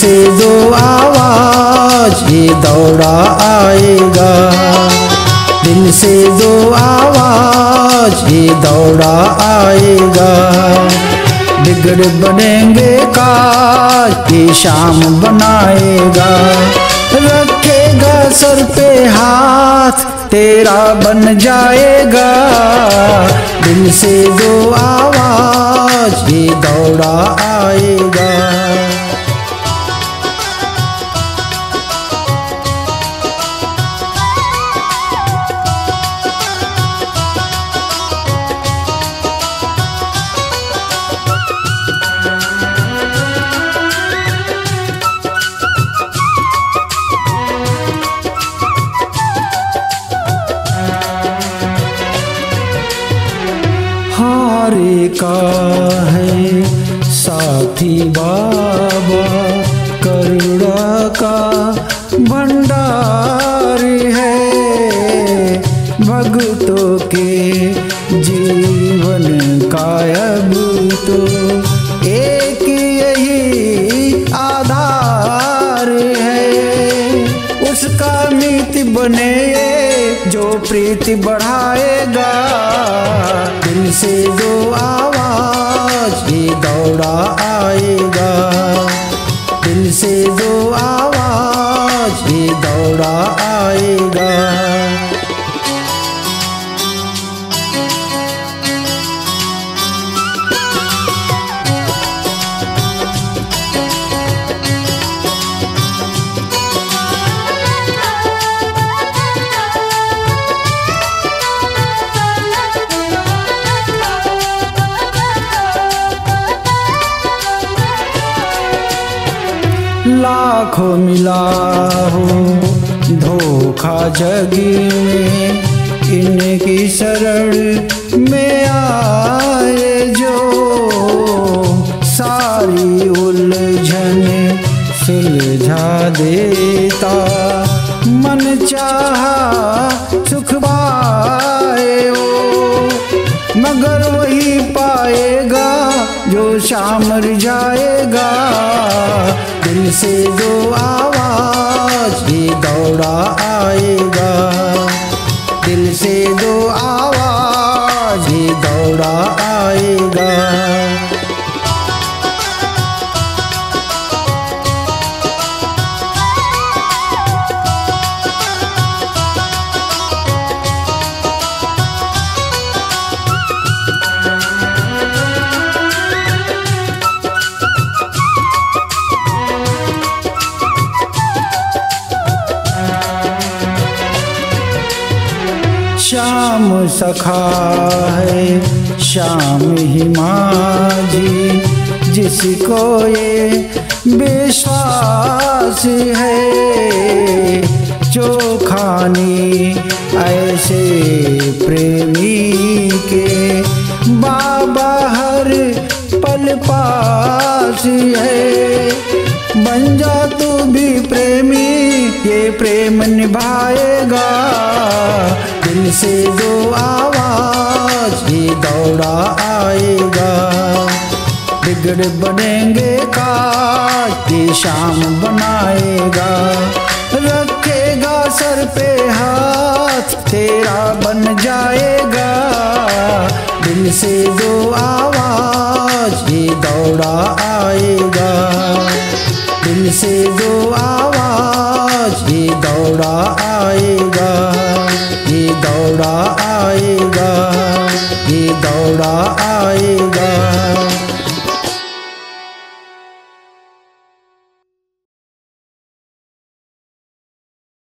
से दो आवाज ये दौड़ा आएगा, दिल से दो आवाज ये दौड़ा आएगा। बिगड़ बनेंगे काज ये शाम बनाएगा, रखेगा सर पे हाथ तेरा बन जाएगा। दिल से दो आवाज ये दौड़ा आएगा। हारे का है साथी बाबा, करुणा का भंडार है। भक्तों के जीवन का अब तो एक यही आधार है। उसका मीत बने जो प्रीति बढ़ाएगा। दिल से दो आवाज ये दौड़ा आएगा, दिल से दो आवाज ये दौड़ा आएगा। लाखों मिला हो धोखा जग में, इनकी शरण में आए जो सारी उलझन सुलझा देता। मन चाहा सुख पाए वो, मगर वही पाएगा जो शाम जाएगा। दिल से दो आवाज ये दौड़ा आएगा, दिल से दो आवाज ये दौड़ा आएगा। श्याम सखा है श्याम ही माझी, जिसको ये विश्वास है। चोखानी ऐसे प्रेमी के बाबा हर पल पास है। बन जा तू भी प्रेमी ये प्रेम निभाएगा। दिल से दो आवाज ये दौड़ा आएगा, बिगड़ बनेंगे काज ये शाम बनाएगा। रखेगा सर पे हाथ तेरा बन जाएगा। दिल से दो आवाज ये दौड़ा आएगा, दिल से दो